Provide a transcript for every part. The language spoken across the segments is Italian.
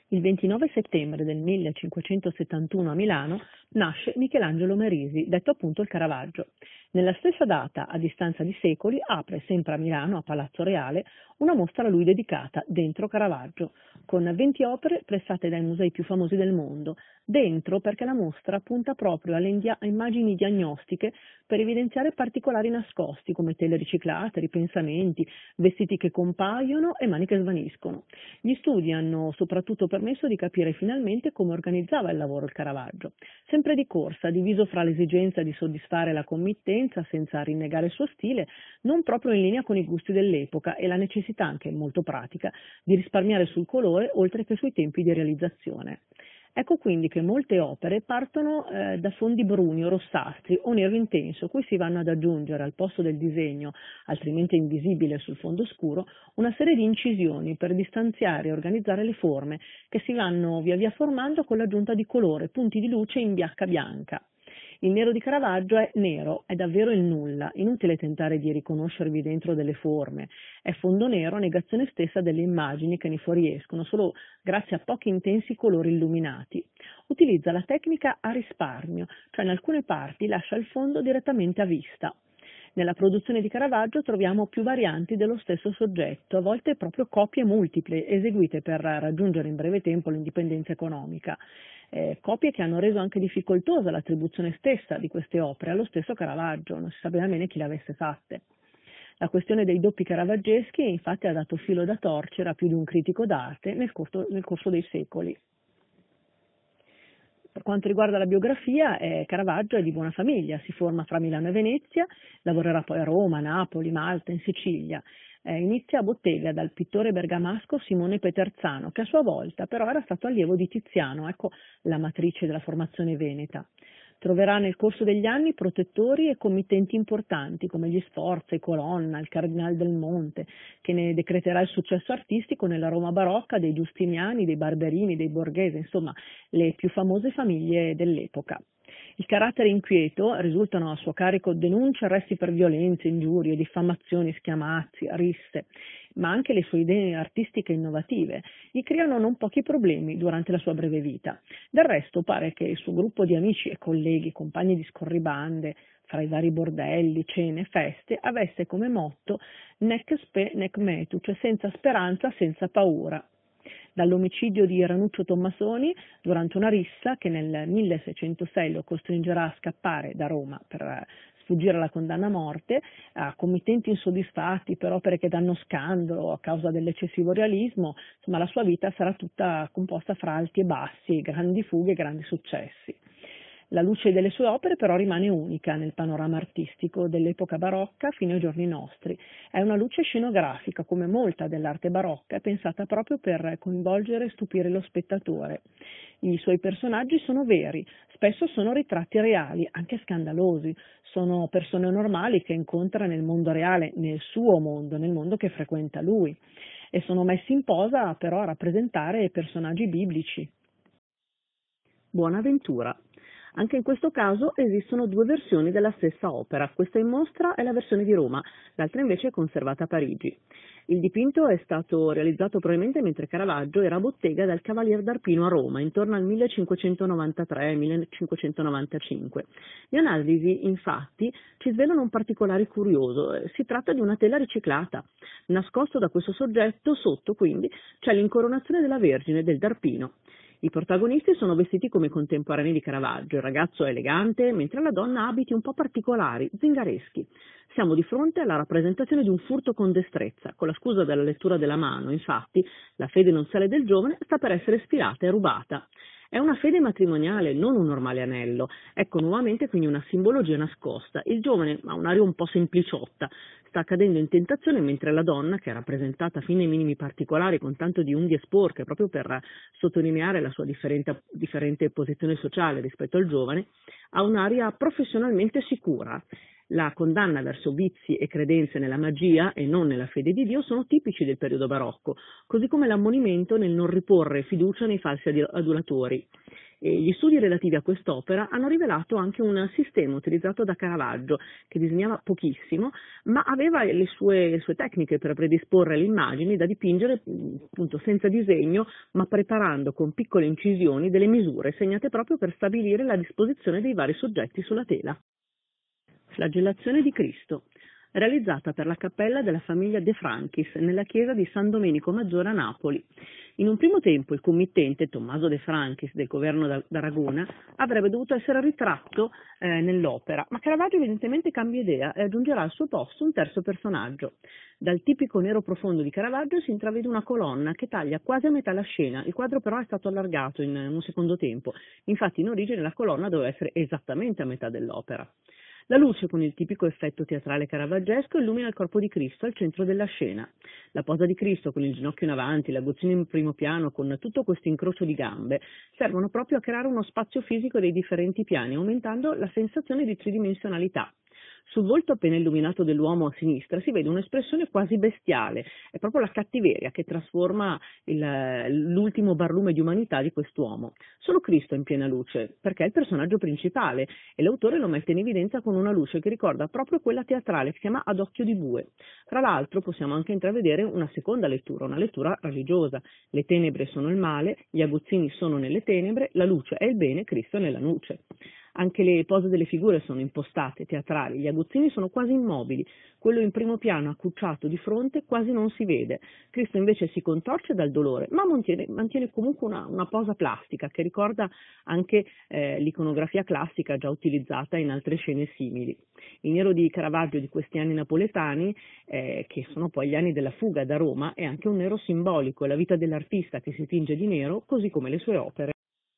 Il 29 settembre del 1571 a Milano nasce Michelangelo Merisi, detto appunto il Caravaggio. Nella stessa data, a distanza di secoli, apre sempre a Milano, a Palazzo Reale, una mostra a lui dedicata, Dentro Caravaggio, con 20 opere prestate dai musei più famosi del mondo. Dentro perché la mostra punta proprio alle immagini diagnostiche per evidenziare particolari nascosti come tele riciclate, ripensamenti, vestiti che compaiono e mani che svaniscono. Gli studi hanno soprattutto permesso di capire finalmente come organizzava il lavoro il Caravaggio. Sempre di corsa, diviso fra l'esigenza di soddisfare la committenza senza rinnegare il suo stile, non proprio in linea con i gusti dell'epoca, e la necessità, anche molto pratica, di risparmiare sul colore oltre che sui tempi di realizzazione. Ecco quindi che molte opere partono da fondi bruni o rossastri o nero intenso, cui si vanno ad aggiungere al posto del disegno, altrimenti invisibile sul fondo scuro, una serie di incisioni per distanziare e organizzare le forme, che si vanno via via formando con l'aggiunta di colore, punti di luce in bianca. Il nero di Caravaggio è nero, è davvero il nulla, inutile tentare di riconoscervi dentro delle forme, è fondo nero, negazione stessa delle immagini che ne fuoriescono, solo grazie a pochi intensi colori illuminati. Utilizza la tecnica a risparmio, cioè in alcune parti lascia il fondo direttamente a vista. Nella produzione di Caravaggio troviamo più varianti dello stesso soggetto, a volte proprio copie multiple, eseguite per raggiungere in breve tempo l'indipendenza economica. Copie che hanno reso anche difficoltosa l'attribuzione stessa di queste opere allo stesso Caravaggio, non si sapeva bene chi le avesse fatte. La questione dei doppi caravaggeschi infatti ha dato filo da torcere a più di un critico d'arte nel corso dei secoli. Per quanto riguarda la biografia, Caravaggio è di buona famiglia, si forma fra Milano e Venezia, lavorerà poi a Roma, Napoli, Malta, in Sicilia. Inizia a bottega dal pittore bergamasco Simone Peterzano, che a sua volta però era stato allievo di Tiziano, ecco la matrice della formazione veneta. Troverà nel corso degli anni protettori e committenti importanti come gli Sforza, i Colonna, il Cardinal del Monte, che ne decreterà il successo artistico nella Roma barocca dei Giustiniani, dei Barberini, dei Borghese, insomma le più famose famiglie dell'epoca. Il carattere inquieto, risultano a suo carico denunce, arresti per violenze, ingiurie, diffamazioni, schiamazzi, risse, ma anche le sue idee artistiche innovative gli creano non pochi problemi durante la sua breve vita. Del resto pare che il suo gruppo di amici e colleghi, compagni di scorribande, fra i vari bordelli, cene, feste, avesse come motto nec spe nec metu, cioè senza speranza, senza paura. Dall'omicidio di Ranuccio Tommasoni durante una rissa che nel 1606 lo costringerà a scappare da Roma per sfuggire alla condanna a morte, a committenti insoddisfatti per opere che danno scandalo a causa dell'eccessivo realismo, insomma la sua vita sarà tutta composta fra alti e bassi, grandi fughe e grandi successi. La luce delle sue opere però rimane unica nel panorama artistico dell'epoca barocca fino ai giorni nostri. È una luce scenografica, come molta dell'arte barocca, è pensata proprio per coinvolgere e stupire lo spettatore. I suoi personaggi sono veri, spesso sono ritratti reali, anche scandalosi, sono persone normali che incontra nel mondo reale, nel suo mondo, nel mondo che frequenta lui, e sono messi in posa però a rappresentare personaggi biblici. Buonaventura. Anche in questo caso esistono due versioni della stessa opera, questa in mostra è la versione di Roma, l'altra invece è conservata a Parigi. Il dipinto è stato realizzato probabilmente mentre Caravaggio era a bottega dal Cavalier d'Arpino a Roma, intorno al 1593-1595. Le analisi, infatti, ci svelano un particolare curioso, si tratta di una tela riciclata. Nascosto da questo soggetto, sotto quindi, c'è l'incoronazione della Vergine del D'Arpino. I protagonisti sono vestiti come i contemporanei di Caravaggio, il ragazzo è elegante, mentre la donna ha abiti un po' particolari, zingareschi. Siamo di fronte alla rappresentazione di un furto con destrezza. Con la scusa della lettura della mano, infatti, la fede non sale del giovane sta per essere sfilata e rubata. È una fede matrimoniale, non un normale anello. Ecco nuovamente quindi una simbologia nascosta. Il giovane ha un'aria un po' sempliciotta, sta cadendo in tentazione mentre la donna, che è rappresentata fino ai minimi particolari con tanto di unghie sporche, proprio per sottolineare la sua differente posizione sociale rispetto al giovane, ha un'aria professionalmente sicura. La condanna verso vizi e credenze nella magia e non nella fede di Dio sono tipici del periodo barocco, così come l'ammonimento nel non riporre fiducia nei falsi adulatori. E gli studi relativi a quest'opera hanno rivelato anche un sistema utilizzato da Caravaggio, che disegnava pochissimo, ma aveva le sue tecniche per predisporre le immagini da dipingere appunto senza disegno, ma preparando con piccole incisioni delle misure segnate proprio per stabilire la disposizione dei vari soggetti sulla tela. Flagellazione di Cristo, realizzata per la cappella della famiglia De Franchis nella chiesa di San Domenico Maggiore a Napoli. In un primo tempo il committente Tommaso De Franchis del governo d'Aragona avrebbe dovuto essere ritratto nell'opera, ma Caravaggio evidentemente cambia idea e aggiungerà al suo posto un terzo personaggio. Dal tipico nero profondo di Caravaggio si intravede una colonna che taglia quasi a metà la scena, il quadro però è stato allargato in un secondo tempo, infatti in origine la colonna doveva essere esattamente a metà dell'opera. La luce, con il tipico effetto teatrale caravaggesco, illumina il corpo di Cristo al centro della scena. La posa di Cristo con il ginocchio in avanti, l'aguzzino in primo piano, con tutto questo incrocio di gambe, servono proprio a creare uno spazio fisico dei differenti piani, aumentando la sensazione di tridimensionalità. Sul volto appena illuminato dell'uomo a sinistra si vede un'espressione quasi bestiale, è proprio la cattiveria che trasforma l'ultimo barlume di umanità di quest'uomo. Solo Cristo è in piena luce, perché è il personaggio principale e l'autore lo mette in evidenza con una luce che ricorda proprio quella teatrale che si chiama Ad occhio di bue. Tra l'altro possiamo anche intravedere una seconda lettura, una lettura religiosa. Le tenebre sono il male, gli aguzzini sono nelle tenebre, la luce è il bene, Cristo è nella luce. Anche le pose delle figure sono impostate, teatrali, gli aguzzini sono quasi immobili, quello in primo piano accucciato di fronte quasi non si vede, Cristo invece si contorce dal dolore, ma mantiene comunque una posa plastica che ricorda anche l'iconografia classica già utilizzata in altre scene simili. Il nero di Caravaggio di questi anni napoletani, che sono poi gli anni della fuga da Roma, è anche un nero simbolico, è la vita dell'artista che si tinge di nero, così come le sue opere.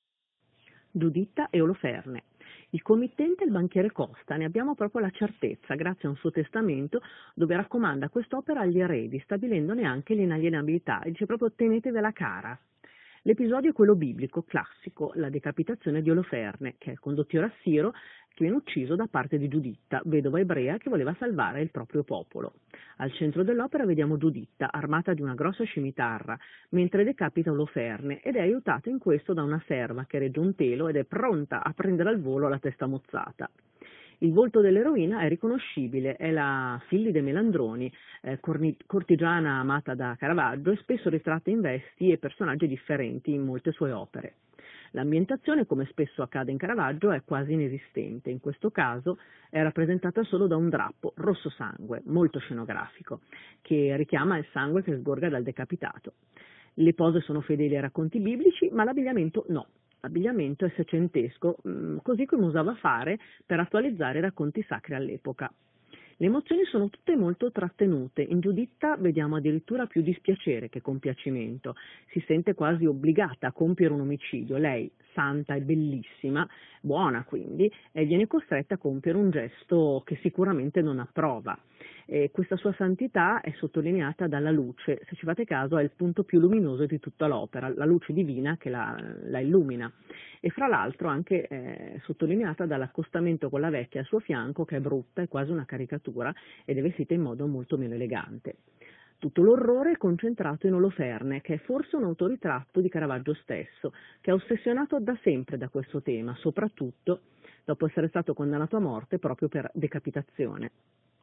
Giuditta e Oloferne. Il committente è il banchiere Costa, ne abbiamo proprio la certezza grazie a un suo testamento dove raccomanda quest'opera agli eredi, stabilendone anche l'inalienabilità e dice proprio tenetevela cara. L'episodio è quello biblico, classico, la decapitazione di Oloferne, che è il condottiero assiro che viene ucciso da parte di Giuditta, vedova ebrea che voleva salvare il proprio popolo. Al centro dell'opera vediamo Giuditta, armata di una grossa scimitarra, mentre decapita Oloferne ed è aiutata in questo da una serva che regge un telo ed è pronta a prendere al volo la testa mozzata. Il volto dell'eroina è riconoscibile, è la Fillide Melandroni, cortigiana amata da Caravaggio e spesso ritratta in vesti e personaggi differenti in molte sue opere. L'ambientazione, come spesso accade in Caravaggio, è quasi inesistente. In questo caso è rappresentata solo da un drappo rosso sangue, molto scenografico, che richiama il sangue che sgorga dal decapitato. Le pose sono fedeli ai racconti biblici, ma l'abbigliamento no. L'abbigliamento è secentesco, così come usava fare per attualizzare i racconti sacri all'epoca. Le emozioni sono tutte molto trattenute, in Giuditta vediamo addirittura più dispiacere che compiacimento, si sente quasi obbligata a compiere un omicidio, lei, santa e bellissima, buona quindi, viene costretta a compiere un gesto che sicuramente non approva. Questa sua santità è sottolineata dalla luce, se ci fate caso è il punto più luminoso di tutta l'opera, la luce divina che la illumina. E fra l'altro anche sottolineata dall'accostamento con la vecchia al suo fianco che è brutta, è quasi una caricatura ed è vestita in modo molto meno elegante. Tutto l'orrore è concentrato in Oloferne, che è forse un autoritratto di Caravaggio stesso, che è ossessionato da sempre da questo tema, soprattutto dopo essere stato condannato a morte proprio per decapitazione.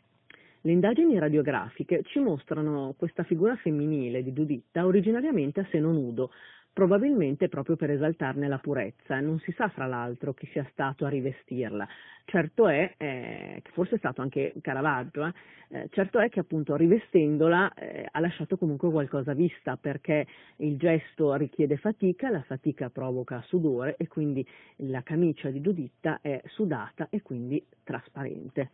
Le indagini radiografiche ci mostrano questa figura femminile di Giuditta originariamente a seno nudo, probabilmente proprio per esaltarne la purezza. Non si sa fra l'altro chi sia stato a rivestirla. Certo è, che forse è stato anche Caravaggio, certo è che appunto rivestendola ha lasciato comunque qualcosa a vista, perché il gesto richiede fatica, la fatica provoca sudore e quindi la camicia di Giuditta è sudata e quindi trasparente.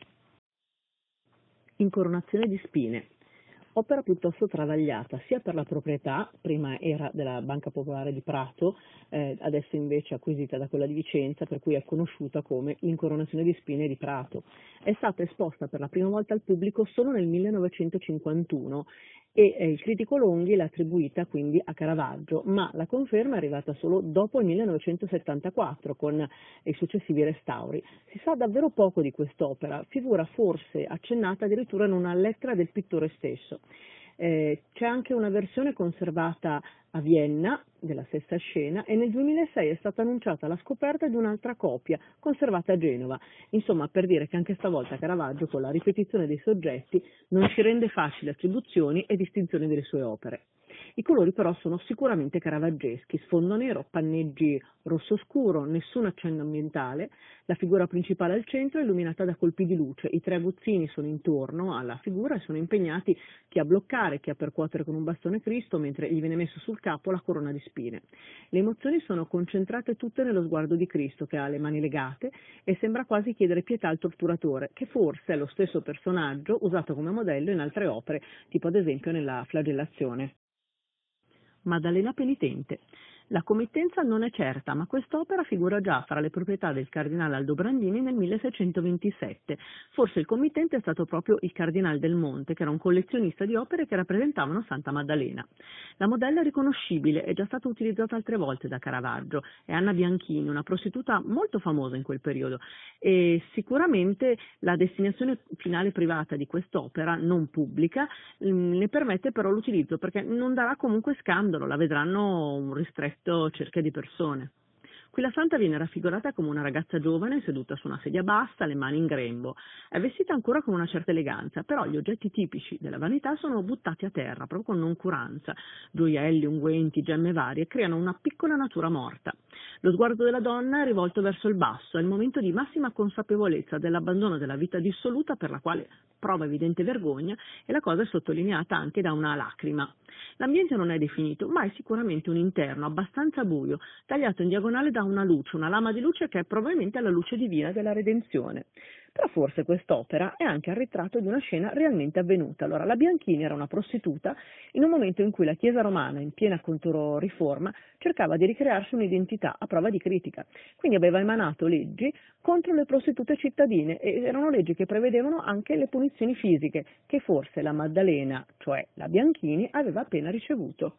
Incoronazione di spine. Opera piuttosto travagliata sia per la proprietà, prima era della Banca Popolare di Prato, adesso invece acquisita da quella di Vicenza, per cui è conosciuta come l'Incoronazione di Spine di Prato. È stata esposta per la prima volta al pubblico solo nel 1951 e il critico Longhi l'ha attribuita quindi a Caravaggio, ma la conferma è arrivata solo dopo il 1974 con i successivi restauri. Si sa davvero poco di quest'opera, figura forse accennata addirittura in una lettera del pittore stesso. C'è anche una versione conservata a Vienna della stessa scena e nel 2006 è stata annunciata la scoperta di un'altra copia conservata a Genova. Insomma, per dire che anche stavolta Caravaggio, con la ripetizione dei soggetti, non ci rende facili attribuzioni e distinzioni delle sue opere. I colori però sono sicuramente caravaggeschi, sfondo nero, panneggi rosso scuro, nessun accenno ambientale, la figura principale al centro è illuminata da colpi di luce, i tre aguzzini sono intorno alla figura e sono impegnati chi a bloccare, chi a percuotere con un bastone Cristo, mentre gli viene messo sul capo la corona di spine. Le emozioni sono concentrate tutte nello sguardo di Cristo, che ha le mani legate e sembra quasi chiedere pietà al torturatore, che forse è lo stesso personaggio usato come modello in altre opere, tipo ad esempio nella Flagellazione. Maddalena penitente. La committenza non è certa, ma quest'opera figura già fra le proprietà del cardinale Aldobrandini nel 1627. Forse il committente è stato proprio il cardinale del Monte, che era un collezionista di opere che rappresentavano Santa Maddalena. La modella è riconoscibile, è già stata utilizzata altre volte da Caravaggio, è Anna Bianchini, una prostituta molto famosa in quel periodo, e sicuramente la destinazione finale privata di quest'opera, non pubblica, ne permette però l'utilizzo, perché non darà comunque scandalo, la vedranno un ristretto cerchio di persone. Qui la santa viene raffigurata come una ragazza giovane seduta su una sedia bassa, le mani in grembo. È vestita ancora con una certa eleganza, però gli oggetti tipici della vanità sono buttati a terra, proprio con noncuranza. Gioielli, unguenti, gemme varie creano una piccola natura morta. Lo sguardo della donna è rivolto verso il basso, è il momento di massima consapevolezza dell'abbandono della vita dissoluta per la quale prova evidente vergogna e la cosa è sottolineata anche da una lacrima. L'ambiente non è definito, ma è sicuramente un interno abbastanza buio, tagliato in diagonale da una luce, una lama di luce che è probabilmente la luce divina della redenzione. Però forse quest'opera è anche il ritratto di una scena realmente avvenuta. Allora, la Bianchini era una prostituta in un momento in cui la Chiesa romana, in piena controriforma, cercava di ricrearsi un'identità a prova di critica. Quindi aveva emanato leggi contro le prostitute cittadine e erano leggi che prevedevano anche le punizioni fisiche, che forse la Maddalena, cioè la Bianchini, aveva appena ricevuto.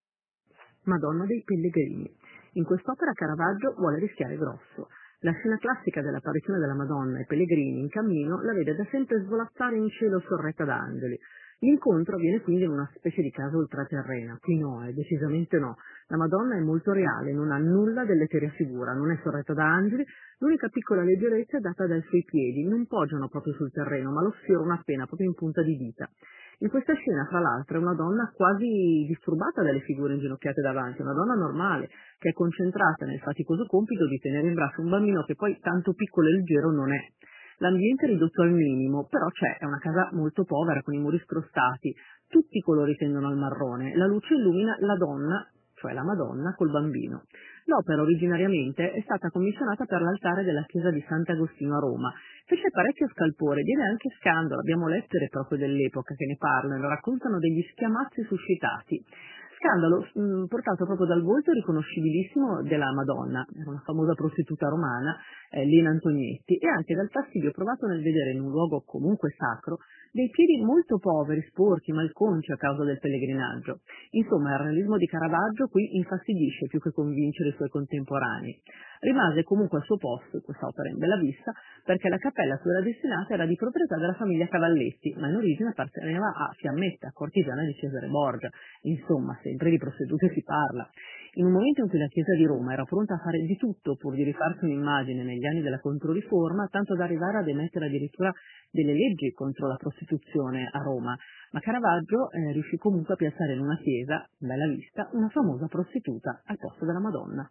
Madonna dei Pellegrini. In quest'opera Caravaggio vuole rischiare grosso. La scena classica dell'apparizione della Madonna ai pellegrini in cammino la vede da sempre svolazzare in cielo sorretta da angeli. L'incontro avviene quindi in una specie di casa ultraterrena. Qui no, decisamente no. La Madonna è molto reale, non ha nulla dell'eterea figura, non è sorretta da angeli, l'unica piccola leggerezza è data dai suoi piedi, non poggiano proprio sul terreno, ma lo sfiorano appena, proprio in punta di dita. In questa scena, fra l'altro, è una donna quasi disturbata dalle figure inginocchiate davanti, una donna normale, che è concentrata nel faticoso compito di tenere in braccio un bambino che poi tanto piccolo e leggero non è. L'ambiente è ridotto al minimo, però c'è, è una casa molto povera, con i muri scrostati, tutti i colori tendono al marrone, la luce illumina la donna, cioè la Madonna, col bambino. L'opera originariamente è stata commissionata per l'altare della chiesa di Sant'Agostino a Roma. Fece parecchio scalpore, viene anche scandalo, abbiamo lettere proprio dell'epoca che ne parlano, raccontano degli schiamazzi suscitati. Scandalo portato proprio dal volto riconoscibilissimo della Madonna, era una famosa prostituta romana, Lina Antognetti, e anche dal fastidio provato nel vedere in un luogo comunque sacro dei piedi molto poveri, sporchi, malconci a causa del pellegrinaggio. Insomma, il realismo di Caravaggio qui infastidisce più che convincere i suoi contemporanei. Rimase comunque al suo posto questa opera in bella vista perché la cappella a cui era destinata era di proprietà della famiglia Cavalletti, ma in origine apparteneva a Fiammetta, cortigiana di Cesare Borgia. Insomma, sempre di prostitute si parla. In un momento in cui la Chiesa di Roma era pronta a fare di tutto pur di rifarsi un'immagine negli anni della Controriforma, tanto da arrivare ad emettere addirittura delle leggi contro la prostituzione a Roma, ma Caravaggio riuscì comunque a piazzare in una chiesa, in bella vista, una famosa prostituta al posto della Madonna.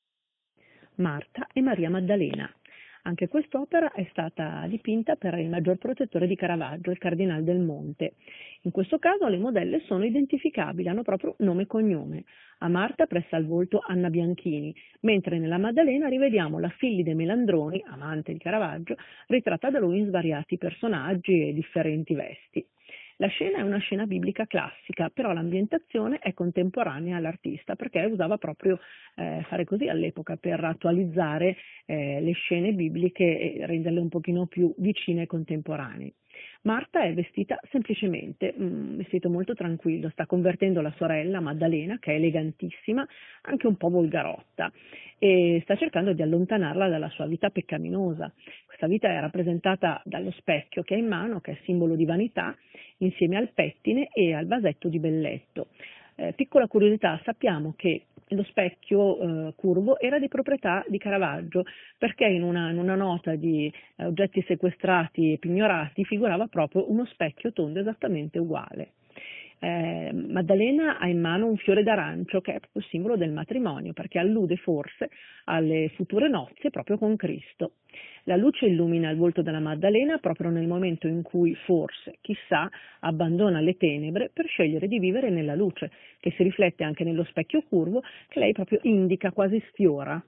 Marta e Maria Maddalena. Anche quest'opera è stata dipinta per il maggior protettore di Caravaggio, il Cardinal del Monte. In questo caso le modelle sono identificabili, hanno proprio nome e cognome. A Marta presta al volto Anna Bianchini, mentre nella Maddalena rivediamo la Fillide Melandroni, amante di Caravaggio, ritratta da lui in svariati personaggi e differenti vesti. La scena è una scena biblica classica, però l'ambientazione è contemporanea all'artista, perché usava proprio fare così all'epoca per attualizzare le scene bibliche e renderle un pochino più vicine e contemporanee. Marta è vestita semplicemente, un vestito molto tranquillo, sta convertendo la sorella Maddalena, che è elegantissima, anche un po' volgarotta, e sta cercando di allontanarla dalla sua vita peccaminosa. Questa vita è rappresentata dallo specchio che ha in mano, che è simbolo di vanità, insieme al pettine e al vasetto di belletto. Piccola curiosità, sappiamo che lo specchio curvo era di proprietà di Caravaggio, perché in una nota di oggetti sequestrati e pignorati figurava proprio uno specchio tondo esattamente uguale. Maddalena ha in mano un fiore d'arancio che è proprio simbolo del matrimonio, perché allude forse alle future nozze proprio con Cristo. La luce illumina il volto della Maddalena proprio nel momento in cui forse, chissà, abbandona le tenebre per scegliere di vivere nella luce, che si riflette anche nello specchio curvo che lei proprio indica, quasi sfiora.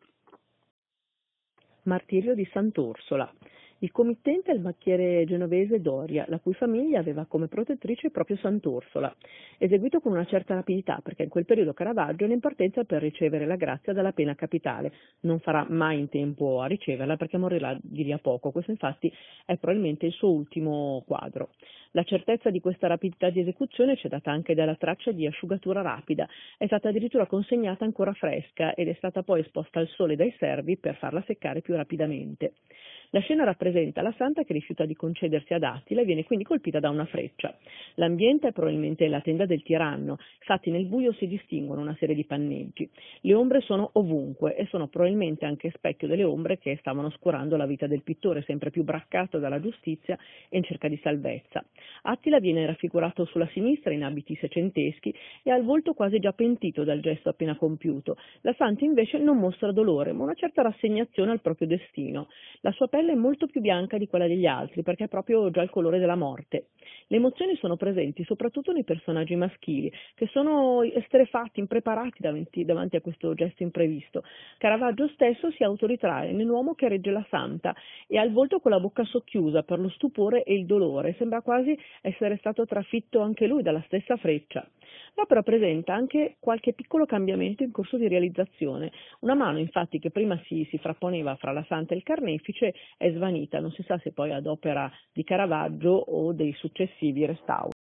Martirio di Sant'Orsola. Il committente è il banchiere genovese Doria, la cui famiglia aveva come protettrice proprio Sant'Orsola, eseguito con una certa rapidità, perché in quel periodo Caravaggio è in partenza per ricevere la grazia dalla pena capitale. Non farà mai in tempo a riceverla perché morirà di lì a poco. Questo infatti è probabilmente il suo ultimo quadro. La certezza di questa rapidità di esecuzione c'è data anche dalla traccia di asciugatura rapida. È stata addirittura consegnata ancora fresca ed è stata poi esposta al sole dai servi per farla seccare più rapidamente. La scena rappresenta la santa che rifiuta di concedersi ad Attila e viene quindi colpita da una freccia. L'ambiente è probabilmente la tenda del tiranno, infatti nel buio si distinguono una serie di panneggi. Le ombre sono ovunque e sono probabilmente anche specchio delle ombre che stavano oscurando la vita del pittore, sempre più braccato dalla giustizia e in cerca di salvezza. Attila viene raffigurato sulla sinistra in abiti secenteschi e ha il volto quasi già pentito dal gesto appena compiuto. La santa invece non mostra dolore, ma una certa rassegnazione al proprio destino. La sua pelle è molto più bianca di quella degli altri, perché è proprio già il colore della morte. Le emozioni sono presenti soprattutto nei personaggi maschili, che sono esterrefatti, impreparati davanti a questo gesto imprevisto. Caravaggio stesso si autoritrae nell'uomo che regge la santa e ha il volto con la bocca socchiusa per lo stupore e il dolore. Sembra quasi essere stato trafitto anche lui dalla stessa freccia. L'opera presenta anche qualche piccolo cambiamento in corso di realizzazione. Una mano, infatti, che prima si frapponeva fra la santa e il carnefice è svanita, non si sa se poi ad opera di Caravaggio o dei successivi restauri.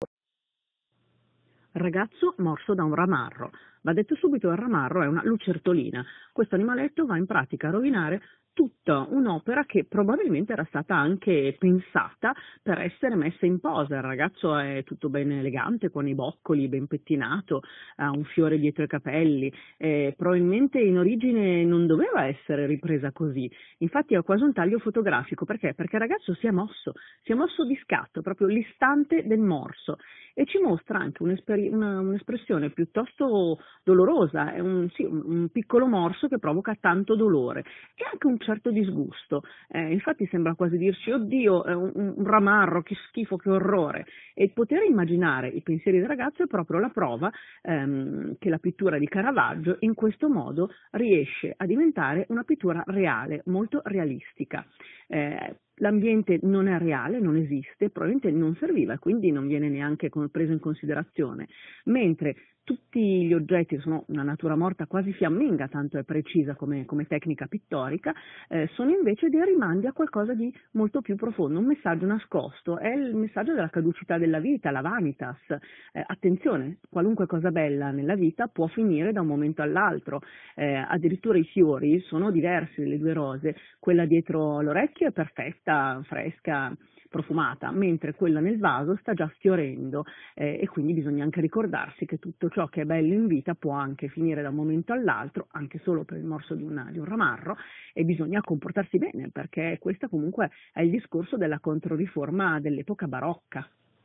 Ragazzo morso da un ramarro. Va detto subito, il ramarro è una lucertolina. Questo animaletto va in pratica a rovinare tutta un'opera che probabilmente era stata anche pensata per essere messa in posa. Il ragazzo è tutto ben elegante, con i boccoli, ben pettinato, ha un fiore dietro i capelli, probabilmente in origine non doveva essere ripresa così. Infatti ha quasi un taglio fotografico. Perché? Perché il ragazzo si è mosso di scatto, proprio l'istante del morso, e ci mostra anche un'espressione piuttosto dolorosa. È un piccolo morso che provoca tanto dolore e anche un certo disgusto. Infatti sembra quasi dirci: oddio, è un ramarro, che schifo, che orrore. E il poter immaginare i pensieri del ragazzo è proprio la prova che la pittura di Caravaggio in questo modo riesce a diventare una pittura reale, molto realistica. L'ambiente non è reale, non esiste, probabilmente non serviva e quindi non viene neanche preso in considerazione, mentre tutti gli oggetti sono una natura morta quasi fiamminga, tanto è precisa come tecnica pittorica, sono invece dei rimandi a qualcosa di molto più profondo, un messaggio nascosto, è il messaggio della caducità della vita, la vanitas. Attenzione, qualunque cosa bella nella vita può finire da un momento all'altro, addirittura i fiori sono diversi delle due rose, quella dietro l'orecchio è perfetta, fresca, profumata, mentre quella nel vaso sta già sfiorendo, e quindi bisogna anche ricordarsi che tutto ciò che è bello in vita può anche finire da un momento all'altro, anche solo per il morso di un ramarro, e bisogna comportarsi bene, perché questo comunque è il discorso della controriforma dell'epoca barocca.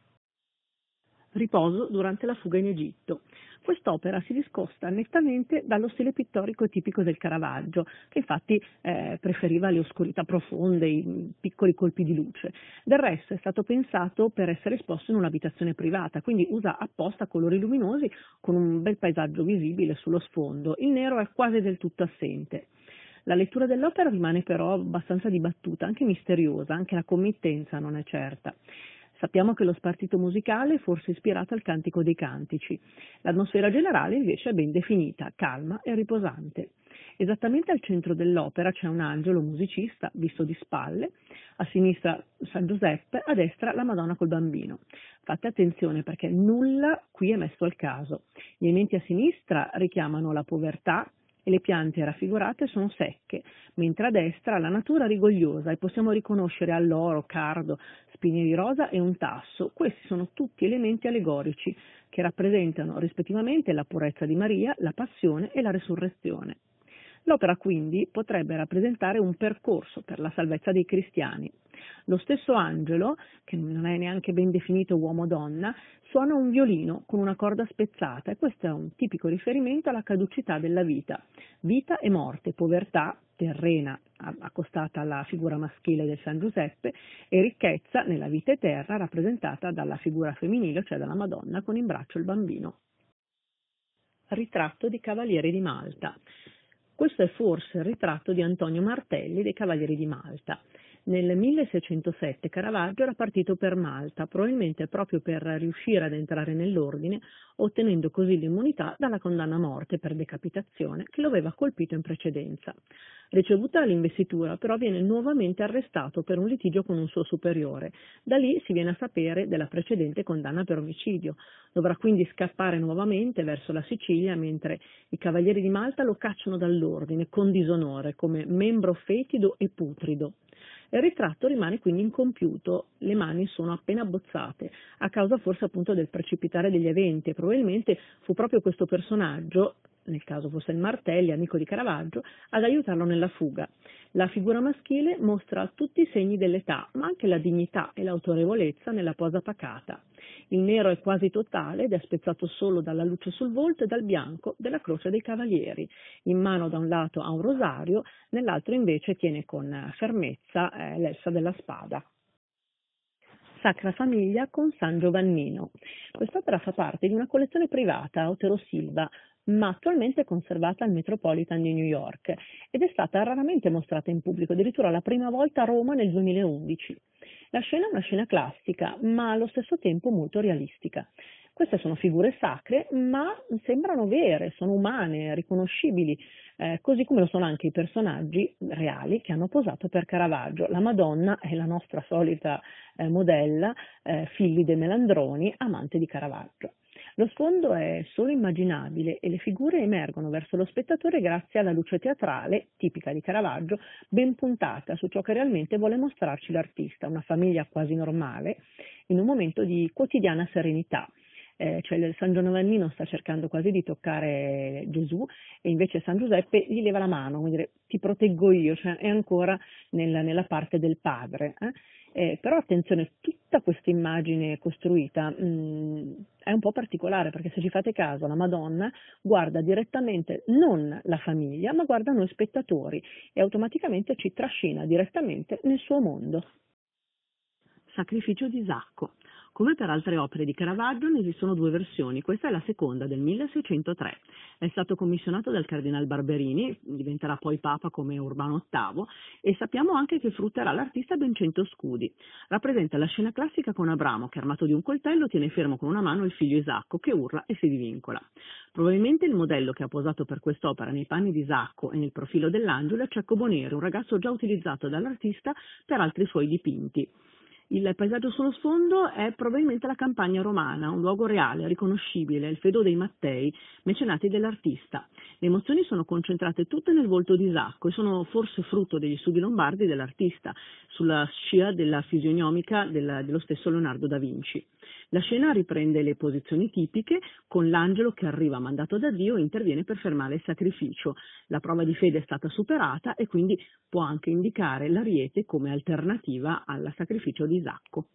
Riposo durante la fuga in Egitto. Quest'opera si discosta nettamente dallo stile pittorico tipico del Caravaggio, che infatti preferiva le oscurità profonde, i piccoli colpi di luce. Del resto è stato pensato per essere esposto in un'abitazione privata, quindi usa apposta colori luminosi con un bel paesaggio visibile sullo sfondo. Il nero è quasi del tutto assente. La lettura dell'opera rimane però abbastanza dibattuta, anche misteriosa, anche la committenza non è certa. Sappiamo che lo spartito musicale è forse ispirato al Cantico dei Cantici. L'atmosfera generale invece è ben definita, calma e riposante. Esattamente al centro dell'opera c'è un angelo musicista visto di spalle, a sinistra San Giuseppe, a destra la Madonna col Bambino. Fate attenzione perché nulla qui è messo al caso. Gli elementi a sinistra richiamano la povertà e le piante raffigurate sono secche, mentre a destra la natura rigogliosa e possiamo riconoscere alloro, cardo, spine di rosa e un tasso. Questi sono tutti elementi allegorici che rappresentano rispettivamente la purezza di Maria, la passione e la resurrezione. L'opera quindi potrebbe rappresentare un percorso per la salvezza dei cristiani. Lo stesso angelo, che non è neanche ben definito uomo-donna, suona un violino con una corda spezzata e questo è un tipico riferimento alla caducità della vita. Vita e morte, povertà terrena accostata alla figura maschile del San Giuseppe e ricchezza nella vita eterna rappresentata dalla figura femminile, cioè dalla Madonna con in braccio il bambino. Ritratto di Cavalieri di Malta. Questo è forse il ritratto di Antonio Martelli dei Cavalieri di Malta. Nel 1607 Caravaggio era partito per Malta, probabilmente proprio per riuscire ad entrare nell'ordine, ottenendo così l'immunità dalla condanna a morte per decapitazione che lo aveva colpito in precedenza. Ricevuta l'investitura, però viene nuovamente arrestato per un litigio con un suo superiore. Da lì si viene a sapere della precedente condanna per omicidio. Dovrà quindi scappare nuovamente verso la Sicilia, mentre i Cavalieri di Malta lo cacciano dall'ordine con disonore come membro fetido e putrido. Il ritratto rimane quindi incompiuto, le mani sono appena abbozzate, a causa forse appunto del precipitare degli eventi e probabilmente fu proprio questo personaggio, nel caso fosse il Martelli, amico di Caravaggio, ad aiutarlo nella fuga. La figura maschile mostra tutti i segni dell'età, ma anche la dignità e l'autorevolezza nella posa pacata. Il nero è quasi totale ed è spezzato solo dalla luce sul volto e dal bianco della croce dei cavalieri. In mano da un lato ha un rosario, nell'altro invece tiene con fermezza l'elsa della spada. Sacra Famiglia con San Giovannino. Quest'opera fa parte di una collezione privata, Otero Silva, ma attualmente è conservata al Metropolitan di New York ed è stata raramente mostrata in pubblico, addirittura la prima volta a Roma nel 2011. La scena è una scena classica, ma allo stesso tempo molto realistica. Queste sono figure sacre, ma sembrano vere, sono umane, riconoscibili, così come lo sono anche i personaggi reali che hanno posato per Caravaggio. La Madonna è la nostra solita modella, Filli de Melandroni, amante di Caravaggio. Lo sfondo è solo immaginabile e le figure emergono verso lo spettatore grazie alla luce teatrale, tipica di Caravaggio, ben puntata su ciò che realmente vuole mostrarci l'artista, una famiglia quasi normale, in un momento di quotidiana serenità. Cioè il San Giovannino sta cercando quasi di toccare Gesù e invece San Giuseppe gli leva la mano, come dire, ti proteggo io, cioè è ancora nella parte del padre. Però attenzione, tutta questa immagine costruita è un po' particolare perché se ci fate caso la Madonna guarda direttamente non la famiglia ma guarda noi spettatori e automaticamente ci trascina direttamente nel suo mondo. Sacrificio di Isacco. Come per altre opere di Caravaggio ne esistono due versioni, questa è la seconda del 1603. È stato commissionato dal Cardinal Barberini, diventerà poi Papa come Urbano VIII e sappiamo anche che frutterà l'artista ben 100 scudi. Rappresenta la scena classica con Abramo che armato di un coltello tiene fermo con una mano il figlio Isacco che urla e si divincola. Probabilmente il modello che ha posato per quest'opera nei panni di Isacco e nel profilo dell'angelo è Cecco Bonero, un ragazzo già utilizzato dall'artista per altri suoi dipinti. Il paesaggio sullo sfondo è probabilmente la campagna romana, un luogo reale, riconoscibile, il Fedò dei Mattei, mecenati dell'artista. Le emozioni sono concentrate tutte nel volto di Isacco e sono forse frutto degli studi lombardi dell'artista, sulla scia della fisionomica dello stesso Leonardo da Vinci. La scena riprende le posizioni tipiche con l'angelo che arriva mandato da Dio e interviene per fermare il sacrificio. La prova di fede è stata superata e quindi può anche indicare l'ariete come alternativa al sacrificio di Isacco.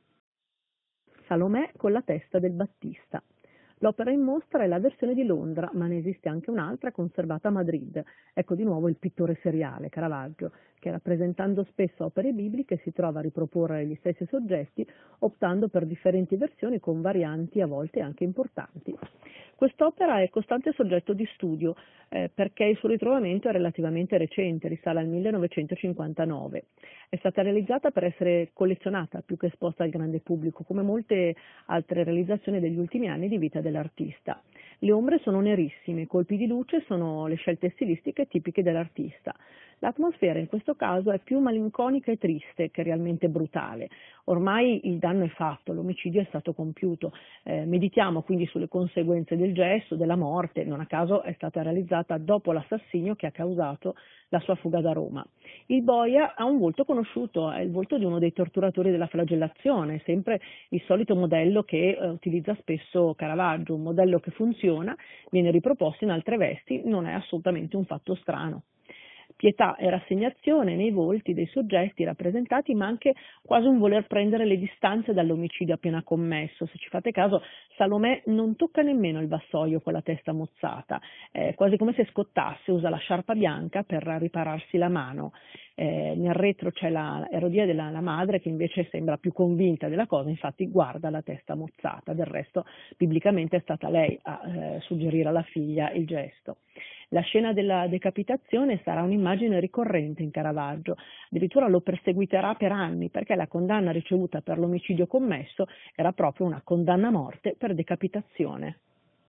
Salomè con la testa del Battista. L'opera in mostra è la versione di Londra, ma ne esiste anche un'altra conservata a Madrid. Ecco di nuovo il pittore seriale, Caravaggio, che rappresentando spesso opere bibliche si trova a riproporre gli stessi soggetti, optando per differenti versioni con varianti a volte anche importanti. Quest'opera è costante soggetto di studio, perché il suo ritrovamento è relativamente recente, risale al 1959. È stata realizzata per essere collezionata più che esposta al grande pubblico, come molte altre realizzazioni degli ultimi anni di vita dell'artista. Le ombre sono nerissime, i colpi di luce sono le scelte stilistiche tipiche dell'artista. L'atmosfera in questo caso è più malinconica e triste che realmente brutale. Ormai il danno è fatto, l'omicidio è stato compiuto. Meditiamo quindi sulle conseguenze del gesto, della morte. Non a caso è stata realizzata dopo l'assassinio che ha causato la sua fuga da Roma. Il boia ha un volto conosciuto, è il volto di uno dei torturatori della flagellazione, sempre il solito modello che utilizza spesso Caravaggio, un modello che funziona, viene riproposto in altre vesti, non è assolutamente un fatto strano. Pietà e rassegnazione nei volti dei soggetti rappresentati, ma anche quasi un voler prendere le distanze dall'omicidio appena commesso. Se ci fate caso, Salomè non tocca nemmeno il vassoio con la testa mozzata, quasi come se scottasse, usa la sciarpa bianca per ripararsi la mano. Nel retro c'è la Erodia della la madre che invece sembra più convinta della cosa, infatti guarda la testa mozzata, del resto biblicamente è stata lei a suggerire alla figlia il gesto. La scena della decapitazione sarà un'immagine ricorrente in Caravaggio, addirittura lo perseguiterà per anni perché la condanna ricevuta per l'omicidio commesso era proprio una condanna a morte per decapitazione.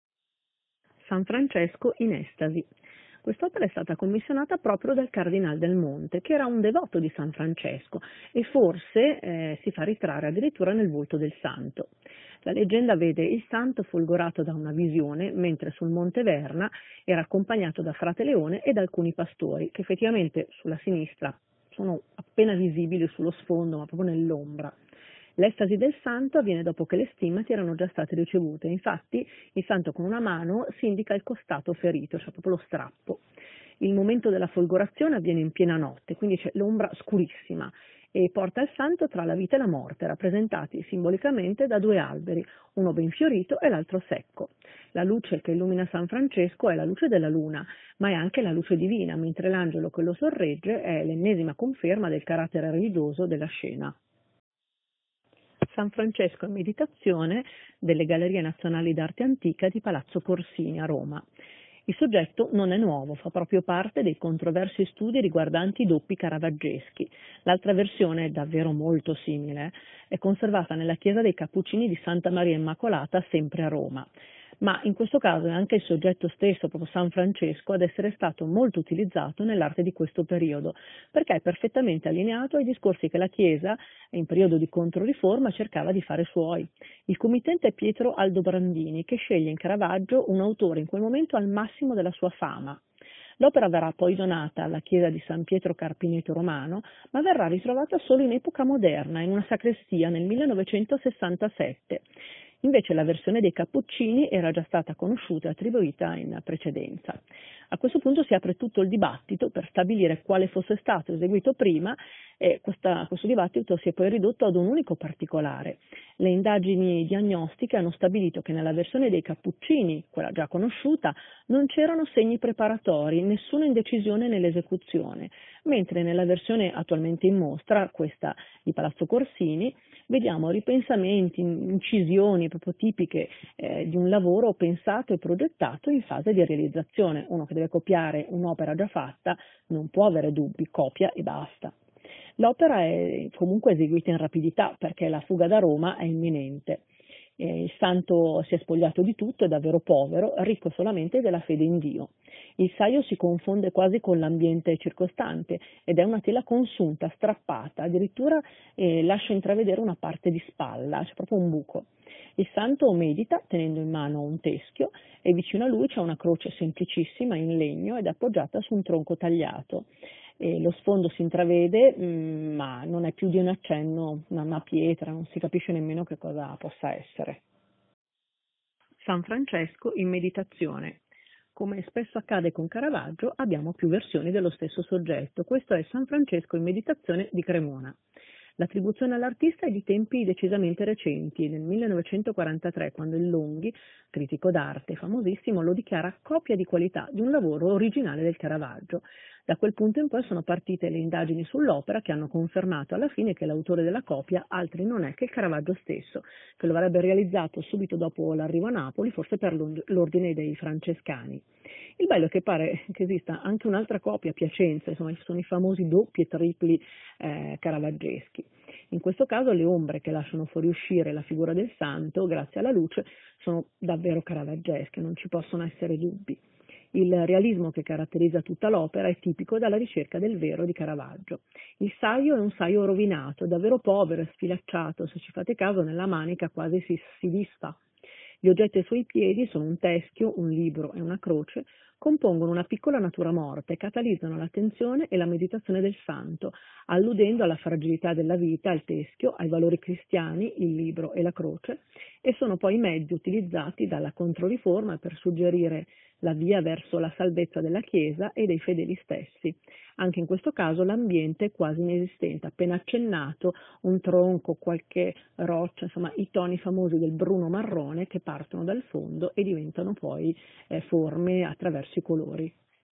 San Francesco in estasi. Quest'opera è stata commissionata proprio dal Cardinal del Monte, che era un devoto di San Francesco e forse si fa ritrarre addirittura nel volto del santo. La leggenda vede il santo folgorato da una visione, mentre sul Monte Verna era accompagnato da Frate Leone e da alcuni pastori, che effettivamente sulla sinistra sono appena visibili sullo sfondo, ma proprio nell'ombra. L'estasi del santo avviene dopo che le stimmati erano già state ricevute, infatti il santo con una mano si indica il costato ferito, cioè proprio lo strappo. Il momento della folgorazione avviene in piena notte, quindi c'è l'ombra scurissima e porta il santo tra la vita e la morte, rappresentati simbolicamente da due alberi, uno ben fiorito e l'altro secco. La luce che illumina San Francesco è la luce della luna, ma è anche la luce divina, mentre l'angelo che lo sorregge è l'ennesima conferma del carattere religioso della scena. San Francesco in meditazione delle Gallerie Nazionali d'Arte Antica di Palazzo Corsini a Roma. Il soggetto non è nuovo, fa proprio parte dei controversi studi riguardanti i doppi caravaggeschi. L'altra versione è davvero molto simile, è conservata nella chiesa dei Cappuccini di Santa Maria Immacolata, sempre a Roma. Ma in questo caso è anche il soggetto stesso, proprio San Francesco, ad essere stato molto utilizzato nell'arte di questo periodo, perché è perfettamente allineato ai discorsi che la Chiesa, in periodo di Controriforma, cercava di fare suoi. Il committente è Pietro Aldobrandini, che sceglie in Caravaggio un autore in quel momento al massimo della sua fama. L'opera verrà poi donata alla chiesa di San Pietro Carpineto Romano, ma verrà ritrovata solo in epoca moderna, in una sacrestia nel 1967. Invece la versione dei Cappuccini era già stata conosciuta e attribuita in precedenza. A questo punto si apre tutto il dibattito per stabilire quale fosse stato eseguito prima e questo dibattito si è poi ridotto ad un unico particolare. Le indagini diagnostiche hanno stabilito che nella versione dei Cappuccini, quella già conosciuta, non c'erano segni preparatori, nessuna indecisione nell'esecuzione, mentre nella versione attualmente in mostra, questa di Palazzo Corsini, vediamo ripensamenti, incisioni proprio tipiche di un lavoro pensato e progettato in fase di realizzazione. Uno che deve copiare un'opera già fatta non può avere dubbi, copia e basta. L'opera è comunque eseguita in rapidità perché la fuga da Roma è imminente. Il santo si è spogliato di tutto, è davvero povero, ricco solamente della fede in Dio. Il saio si confonde quasi con l'ambiente circostante ed è una tela consunta, strappata, addirittura lascia intravedere una parte di spalla, c'è proprio un buco. Il santo medita tenendo in mano un teschio e vicino a lui c'è una croce semplicissima in legno ed appoggiata su un tronco tagliato. Lo sfondo si intravede, ma non è più di un accenno, una pietra, non si capisce nemmeno che cosa possa essere. San Francesco in meditazione. Come spesso accade con Caravaggio, abbiamo più versioni dello stesso soggetto. Questo è San Francesco in meditazione di Cremona. L'attribuzione all'artista è di tempi decisamente recenti, nel 1943, quando il Longhi, critico d'arte famosissimo, lo dichiara copia di qualità di un lavoro originale del Caravaggio. Da quel punto in poi sono partite le indagini sull'opera che hanno confermato alla fine che l'autore della copia altri non è che il Caravaggio stesso, che lo avrebbe realizzato subito dopo l'arrivo a Napoli, forse per l'ordine dei francescani. Il bello è che pare che esista anche un'altra copia a Piacenza, insomma ci sono i famosi doppi e tripli caravaggeschi. In questo caso le ombre che lasciano fuoriuscire la figura del santo, grazie alla luce, sono davvero caravaggesche, non ci possono essere dubbi. Il realismo che caratterizza tutta l'opera è tipico dalla ricerca del vero di Caravaggio. Il saio è un saio rovinato, davvero povero e sfilacciato, se ci fate caso nella manica quasi si disfa. Gli oggetti ai suoi piedi sono un teschio, un libro e una croce, compongono una piccola natura morta e catalizzano l'attenzione e la meditazione del santo, alludendo alla fragilità della vita, al teschio, ai valori cristiani, il libro e la croce, e sono poi i mezzi utilizzati dalla Controriforma per suggerire la via verso la salvezza della Chiesa e dei fedeli stessi. Anche in questo caso l'ambiente è quasi inesistente, appena accennato un tronco, qualche roccia, insomma i toni famosi del bruno marrone che partono dal fondo e diventano poi forme attraverso i colori.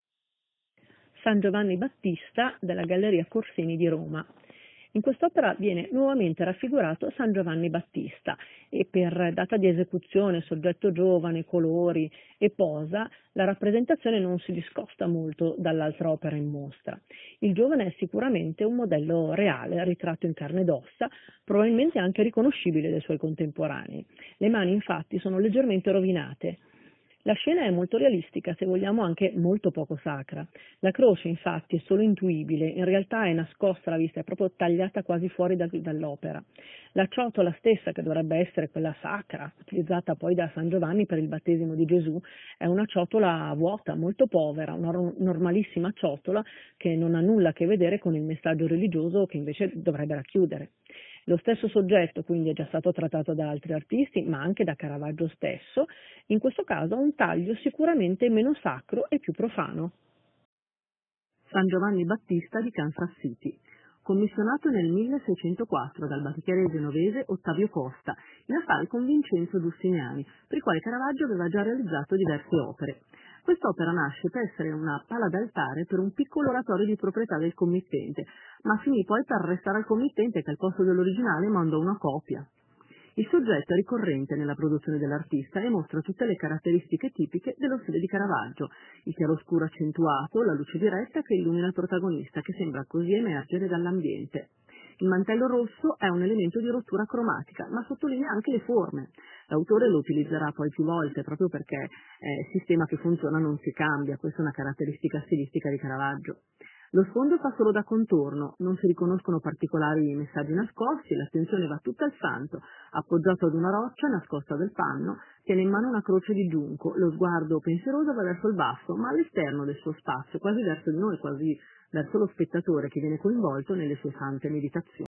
San Giovanni Battista della Galleria Corsini di Roma. In quest'opera viene nuovamente raffigurato San Giovanni Battista e per data di esecuzione, soggetto giovane, colori e posa, la rappresentazione non si discosta molto dall'altra opera in mostra. Il giovane è sicuramente un modello reale, ritratto in carne ed ossa, probabilmente anche riconoscibile dai suoi contemporanei. Le mani infatti sono leggermente rovinate. La scena è molto realistica, se vogliamo anche molto poco sacra. La croce infatti è solo intuibile, in realtà è nascosta alla vista, è proprio tagliata quasi fuori dall'opera. La ciotola stessa, che dovrebbe essere quella sacra, utilizzata poi da San Giovanni per il battesimo di Gesù, è una ciotola vuota, molto povera, una normalissima ciotola che non ha nulla a che vedere con il messaggio religioso che invece dovrebbe racchiudere. Lo stesso soggetto quindi è già stato trattato da altri artisti, ma anche da Caravaggio stesso, in questo caso ha un taglio sicuramente meno sacro e più profano. San Giovanni Battista di Kansas City, commissionato nel 1604 dal banchiere genovese Ottavio Costa, in affari con Vincenzo Giustiniani, per il quale Caravaggio aveva già realizzato diverse opere. Quest'opera nasce per essere una pala d'altare per un piccolo oratorio di proprietà del committente, ma finì poi per restare al committente che al posto dell'originale mandò una copia. Il soggetto è ricorrente nella produzione dell'artista e mostra tutte le caratteristiche tipiche dello stile di Caravaggio, il chiaroscuro accentuato, la luce diretta che illumina il protagonista, che sembra così emergere dall'ambiente. Il mantello rosso è un elemento di rottura cromatica, ma sottolinea anche le forme. L'autore lo utilizzerà poi più volte proprio perché il sistema che funziona non si cambia, questa è una caratteristica stilistica di Caravaggio. Lo sfondo fa solo da contorno, non si riconoscono particolari messaggi nascosti, l'attenzione va tutta al santo, appoggiato ad una roccia nascosta dal panno, tiene in mano una croce di giunco, lo sguardo pensieroso va verso il basso, ma all'esterno del suo spazio, quasi verso di noi, quasi verso lo spettatore che viene coinvolto nelle sue sante meditazioni.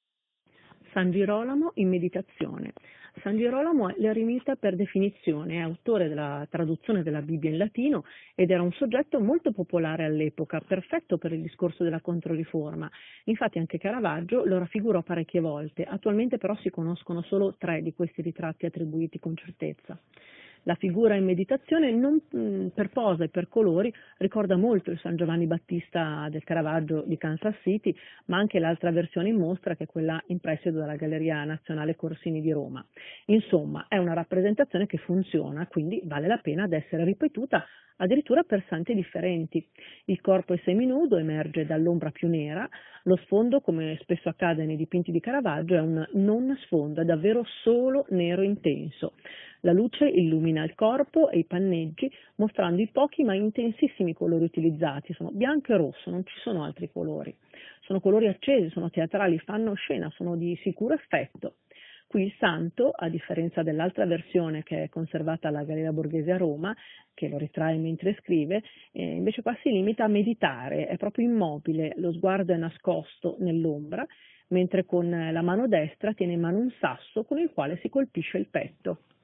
San Girolamo in meditazione. San Girolamo è l'eremita per definizione, è autore della traduzione della Bibbia in latino ed era un soggetto molto popolare all'epoca, perfetto per il discorso della Controriforma. Infatti anche Caravaggio lo raffigurò parecchie volte, attualmente però si conoscono solo 3 di questi ritratti attribuiti con certezza. La figura in meditazione, non per posa e per colori, ricorda molto il San Giovanni Battista del Caravaggio di Kansas City, ma anche l'altra versione in mostra, che è quella in prestito dalla Galleria Nazionale Corsini di Roma. Insomma, è una rappresentazione che funziona, quindi vale la pena di essere ripetuta addirittura per santi differenti. Il corpo è seminudo, emerge dall'ombra più nera, lo sfondo, come spesso accade nei dipinti di Caravaggio, è un non sfondo, è davvero solo nero intenso. La luce illumina il corpo e i panneggi, mostrando i pochi ma intensissimi colori utilizzati, sono bianco e rosso, non ci sono altri colori. Sono colori accesi, sono teatrali, fanno scena, sono di sicuro effetto. Qui il santo, a differenza dell'altra versione che è conservata alla Galleria Borghese a Roma, che lo ritrae mentre scrive, invece qua si limita a meditare, è proprio immobile, lo sguardo è nascosto nell'ombra, mentre con la mano destra tiene in mano un sasso con il quale si colpisce il petto.